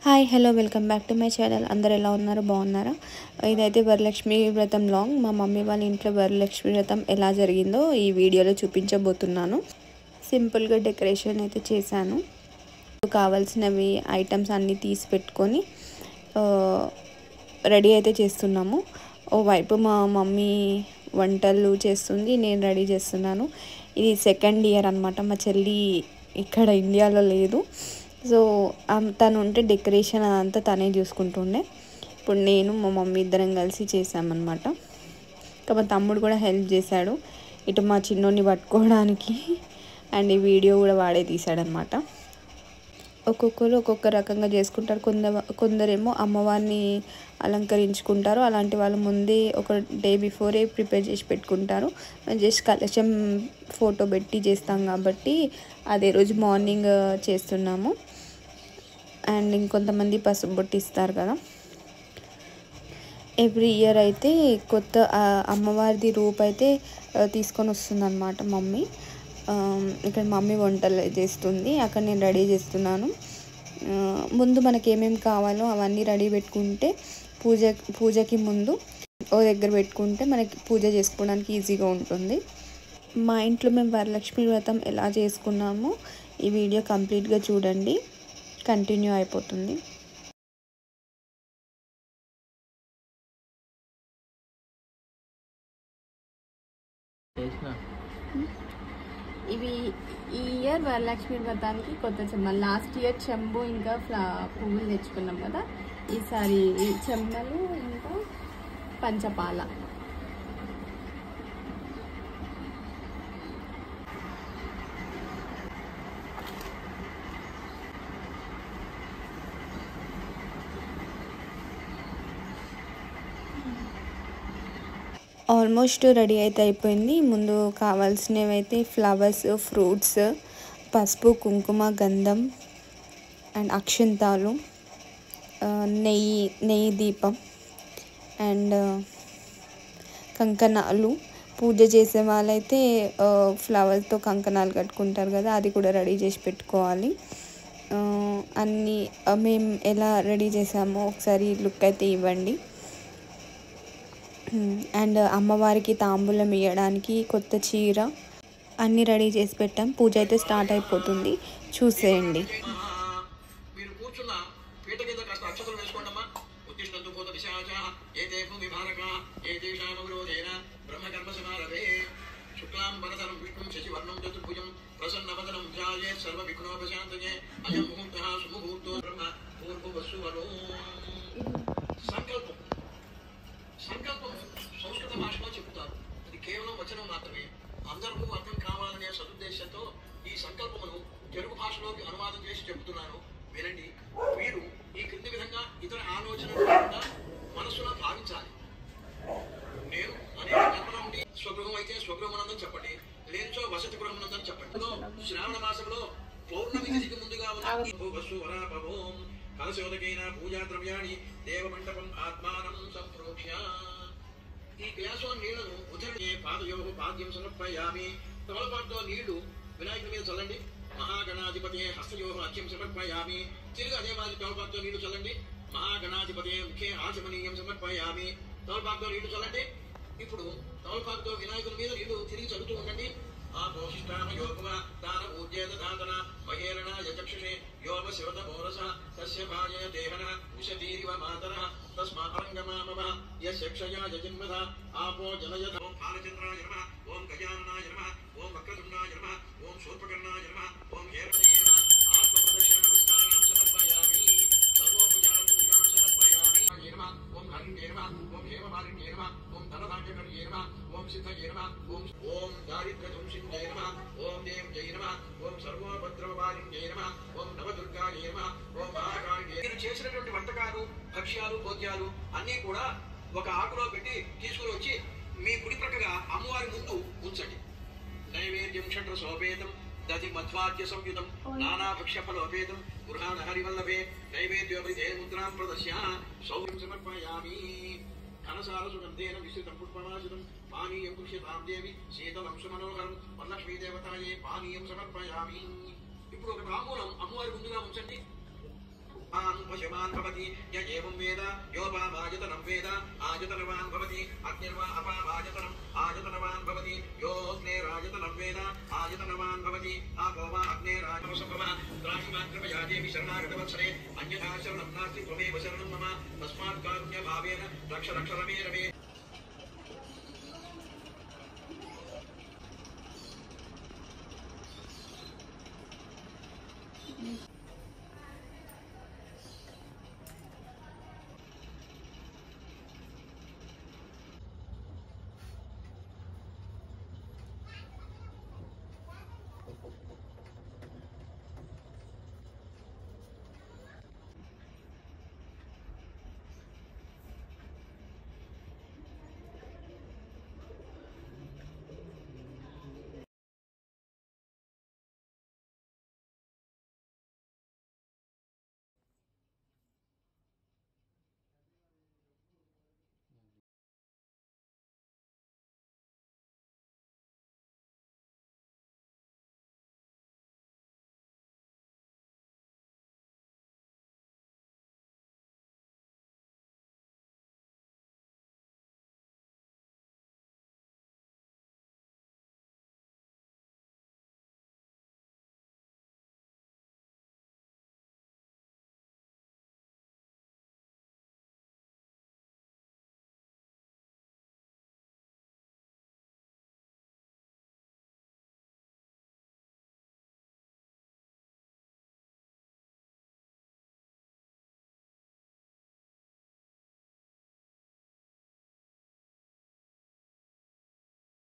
Hi hello welcome back to my channel. అందరు ఎలా ఉన్నారు? బాగున్నారా? ఇదైతే వరలక్ష్మి వ్రతం లాంగ్. మా మమ్మీ వాళ్ళ ఇంట్లో వరలక్ష్మి వ్రతం ఎలా జరిగిందో ఈ వీడియోలో చూపించబోతున్నాను. సింపుల్గా డెకరేషన్ అయితే చేశాను. కావాల్సినవి ఐటమ్స్ అన్నీ తీసి పెట్టుకొని రెడీ అయితే చేస్తున్నాము. ఓవైపు మా మమ్మీ వంటలు చేస్తుంది, నేను రెడీ చేస్తున్నాను. ఇది సెకండ్ ఇయర్ అనమాట. మా చెల్లి ఇక్కడ ఇండియాలో లేదు. సో తను ఉంటే డెకరేషన్ అదంతా తనే చూసుకుంటుండే. ఇప్పుడు నేను మా మమ్మీ ఇద్దరం కలిసి చేసామన్నమాట. ఇంకా మా తమ్ముడు కూడా హెల్ప్ చేశాడు, ఇటు మా చిన్నోడిని పట్టుకోవడానికి. అండ్ ఈ వీడియో కూడా వాడే తీశాడనమాట. ఒక్కొక్కరు ఒక్కొక్క రకంగా చేసుకుంటారు. కొందరేమో అమ్మవారిని అలంకరించుకుంటారు. అలాంటి వాళ్ళు ముందే ఒక డే బిఫోరే ప్రిపేర్ చేసి పెట్టుకుంటారు. జస్ట్ కలశం ఫోటో పెట్టి చేస్తాం కాబట్టి అదే రోజు మార్నింగ్ చేస్తున్నాము. అండ్ ఇంకొంతమంది పసుపు బొట్టిస్తారు కదా. ఎవ్రీ ఇయర్ అయితే కొత్త అమ్మవారిది రూప్ అయితే తీసుకొని వస్తుందన్నమాట మమ్మీ. ఇక్కడ మమ్మీ వంటలు చేస్తుంది, అక్కడ నేను రెడీ చేస్తున్నాను. ముందు మనకి ఏమేమి కావాలో అవన్నీ రెడీ పెట్టుకుంటే పూజకి ముందు ఓ దగ్గర పెట్టుకుంటే మనకి పూజ చేసుకోవడానికి ఈజీగా ఉంటుంది. మా ఇంట్లో మేము వరలక్ష్మి వ్రతం ఎలా చేసుకున్నామో ఈ వీడియో కంప్లీట్గా చూడండి, కంటిన్యూ అయిపోతుంది. ఇవి ఈ ఇయర్ వరలక్ష్మి వ్రతానికి కొత్త చెమ్మలు. లాస్ట్ ఇయర్ చెంబు ఇంకా పువ్వులు తెచ్చుకున్నాం కదా. ఈసారి చెమ్మలు ఇంకా పంచపాల. ఆల్మోస్ట్ రెడీ అయితే అయిపోయింది. ముందు కావాల్సినవి అయితే ఫ్లవర్స్, ఫ్రూట్స్, పసుపు, కుంకుమ, గంధం అండ్ అక్షంతాలు, నెయ్యి దీపం అండ్ కంకణాలు. పూజ చేసే వాళ్ళైతే ఫ్లవర్స్తో కంకణాలు కట్టుకుంటారు కదా, అది కూడా రెడీ చేసి పెట్టుకోవాలి. అన్నీ మేము ఎలా రెడీ చేసామో ఒకసారి లుక్ అయితే ఇవ్వండి. అండ్ అమ్మవారికి తాంబూలం ఇవ్వడానికి కొత్త చీర అన్నీ రెడీ చేసి పెట్టాం. పూజ అయితే స్టార్ట్ అయిపోతుంది, చూసేయండి. సంకల్పం సంస్కృత భాషలో చెబుతారు, అది కేవలం వచనం మాత్రమే. అందరికీ అర్థం కావాలనే సదుద్దేశంతో ఈ సంకల్పమును తెలుగు భాషలోకి అనువాదం చేసి చెబుతున్నాను, వినండి. మీరు ఈ క్రింది విధంగా ఇతర ఆలోచనలు లేకుండా మనస్సులో భావించాలి. నేను అనేక కల్పన ఉండి స్వగృహం అయితే స్వగృహమనందని చెప్పండి, లేనిచో వసతి గృహమనందని చెప్పండి. శ్రావణ మాసంలో పౌర్ణమి తిథికి ముందుగా ఉన్న కలశోదకైన పూజా ద్రవ్యాన్ని దేవమండపం ఆత్మానం సంప్రోక్ష్య. ఈ గ్లాసు నీళ్లను ఉదరణే పాదయో పాద్యం సమర్పయామి. తమలపాటుతో నీళ్లు వినాయకుడి మీద చల్లండి. మహాగణాధిపతే హస్తయో అర్ఘ్యం సమర్పయామి. తిరిగి అదే మాదిరి తమలపాటుతో నీళ్లు చల్లండి. మహాగణాధిపతే ముఖే ఆచమనీయం సమర్పయామి. తమలపాటుతో నీళ్లు చల్లండి. ఇప్పుడు తమలపాటుతో వినాయకుడి మీద నీళ్లు తిరిగి చల్లుతూ ఉండండి. ఆపోషిష్టామ యోగమ దాన పూజ్యేత దాతన మహేరణ యచక్షుషే యోమ శివత మోరస తస్య భార్య దేహన ఉషతీరివ మాతర తస్మారంగమామమ యక్షయా జజిన్మద ఆపో జనయత. ఓం బాలచంద్రాయ నమః, ఓం గజాననాయ నమః, ఓం వక్రతుండాయ నమః, ఓం శూర్పకర్ణాయ నమః, ఓం హేరతే నమః. ఆత్మప్రదక్షిణ నమస్కారం సమర్పయామి. సర్వోపచార పూజాం సమర్పయామి. నమః ఓం హరిణ్యే నమః, ఓం హేమమాలిన్యే నమః, ఓం ధనధాన్యకర్యే నమః, ఓం సిద్ధయే నమః, ఓం దారిద్ర్యధంసిన్యే నమః, ఓం దేవ్యై నమః, ఓం సర్వోపద్రవవారిణ్యే నమః, ఓం నవదుర్గాయే నమః, ఓం మహాకాళియే. మీరు చేసినటువంటి వంటకాలు, భక్ష్యాలు, భోజ్యాలు అన్నీ కూడా ఒక ఆకులో పెట్టి తీసుకుని వచ్చి మీ కుడి ప్రక్కగా అమ్మవారి ముందు ఉంచండి. నైవేద్యం షట్ర సోపేతం దధి మధ్వాద్య సంయుతం నానా భక్ష్య ఫలోపేతం గృహాణ హరివల్లభే నైవేద్యోపరితే ముద్రాం ప్రదశ్య సౌర్యం సమర్పయామి. ఘనసార సుగంధేన విస్తృతం పుష్పవాసితం పానీయం పుష్యతాం దేవి శీతలం సుమనోహరం వరలక్ష్మీ దేవతాయే పానీయం సమర్పయామి. ఇప్పుడు ఒక తాంబూలం అమ్మవారి ముందుగా ఉంచండి. शिवान् भवति य एवं वेद योपामायतनं वेद आयतनवान् भवति अग्निर्वा अपामायतनम् आयतनवान् भवति योऽग्नेरायतनं वेद आयतनवान् भवति आपो वा अग्नेरायतनसम्भव त्राहिमान् कृपया देवि शरणागतवत्सरे अन्यथा शरणं नास्ति त्वमेव शरणं मम तस्मात् कारुण्यभावेन रक्ष रक्ष रमे रमे